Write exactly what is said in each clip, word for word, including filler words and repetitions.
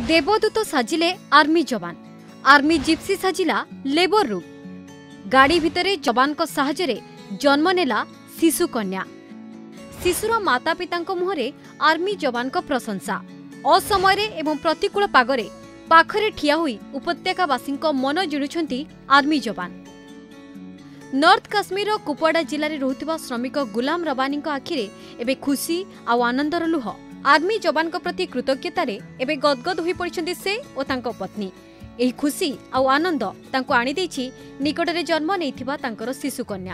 देवदूत साजिले आर्मी जवान, आर्मी जिप्सी साजिला लेबर रूम। गाड़ी भितरे जवान को साहाय्य जन्म नेला शिशु कन्या। शिशुर माता पिता मुहरे आर्मी जवान को प्रशंसा। असमय एवं प्रतिकूल पागरे पाखरे ठिया हुई उपत्यकावासी मन जिणुछंती आर्मी जवान। नॉर्थ काश्मीर कुपवाड़ा जिले में रोहुथिबा श्रमिक गुलाम रबानी आखिरे एबे खुशी आ आनंदर लुह। आर्मी जवान को प्रति कृतज्ञतारे एबे गदगद होई पड़िछंती से और तांको पत्नी। एही खुशी आ आनंद तांको आनी देछि निकटरे जन्म नेइथिबा तांकर शिशु कन्या।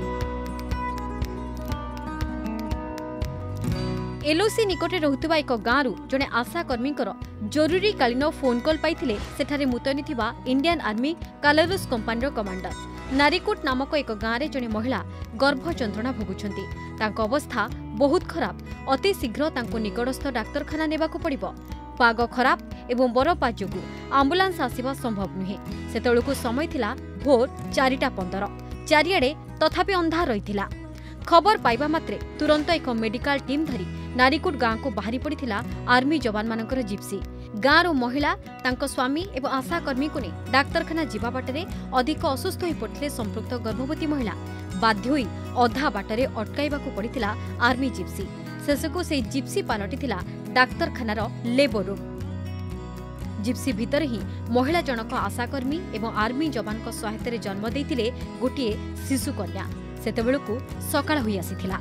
एलओसी निकटे रोहुथिबा एक गाँरु जने आशाकर्मी जरूरीकालीन फोन कॉल पाइथिले सेठारे मुतयन थिबा इंडियन आर्मी कालेरुस कंपानीर कमांडर। नारीकोट नामक एक गाँव में जड़े महिला गर्भ जंत्रणा भोगुछंती। तांको अवस्था बहुत खराब। अति शीघ्र तांको निकटस्थ डाक्तरखाना नेबाकू पड़िबो। पाग खराब एवं बरफा जोगु आम्बुलांस आसिबा संभव नुहे। सेतेबेलकू समय थिला भोर चारिटा पंदर। चारिआडे तथापि अंधार रहिथिला। खबर पाइबा मात्रे तुरंत एक मेडिकल टीम धरी नारीकोट गाँव को बाहरी पड़िथिला आर्मी जवान मानकर जिप्सी। गाँव महिला तांको स्वामी एवं आशाकर्मी को नहीं डाक्तरखाना जीवा बाटरे अधिक असुस्थ हो पड़ते संपृक्त गर्भवती महिला। बाध्य होई अधा बाटरे अटकाइबाकू पड़िथिला आर्मी जिप्सी। शेषकू से जिप्सी पलटिथिला डाक्तरखानार लेबर रूम। जिप्सी भितर ही महिला जनक आशाकर्मी एवं आर्मी जवान सहायतार जन्म देइथिले गोटिए शिशु कन्या। सेतेबेलकू सकाळ होई आसीथिला।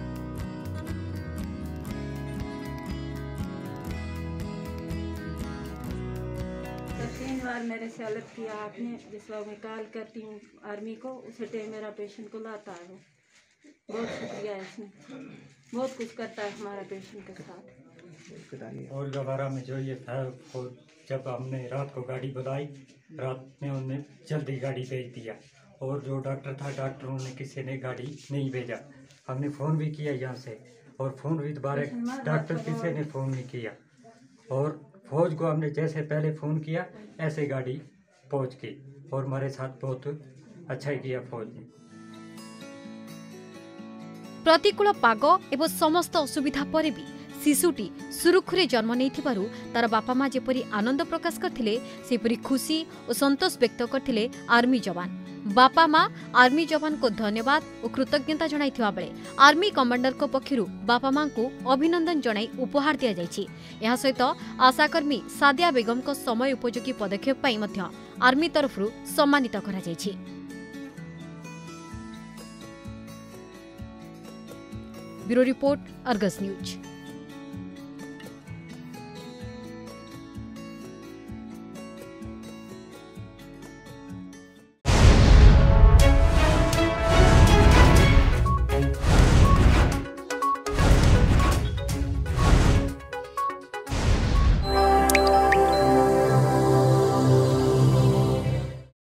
मेरे से अलग किया आपने। जिस वक्त मैं कॉल करती हूँ आर्मी को उसी टाइम मेरा पेशेंट को लाता है। बहुत शुक्रिया इसमें, बहुत कुछ करता है हमारा पेशेंट के साथ। और दोबारा में जो ये था जब हमने रात को गाड़ी बुलाई, रात में उन्होंने जल्दी गाड़ी भेज दिया। और जो डॉक्टर था डॉक्टरों ने किसी ने गाड़ी नहीं भेजा। हमने फ़ोन भी किया यहाँ से और फ़ोन भी दोबारा डॉक्टर किसी ने फ़ोन नहीं किया। और फौज को हमने जैसे पहले फ़ोन किया ऐसे गाड़ी पहुँच गई और हमारे साथ बहुत अच्छा किया फौज ने। प्रतिकूल पाग एवं समस्त असुविधा पर भी शिशुटी सुरुखुरे जन्म नेइथिबारु तार बापा माँ जेपरी आनंद प्रकाश करथिले सेपरी खुशी और संतोष व्यक्त करथिले आर्मी जवान। बापा माँ आर्मी जवान को धन्यवाद और कृतज्ञता जणाइथिबा बेले आर्मी कमांडर को पक्षरु बापा माँ को अभिनंदन जणाई उपहार दिया जायछि। एहा सहित आशाकर्मी सादिया बेगम को समय उपयोगी पदक्षेप पाई मध्य आर्मी तरफरु सम्मानित करा जायछि। Bureau report Argus news.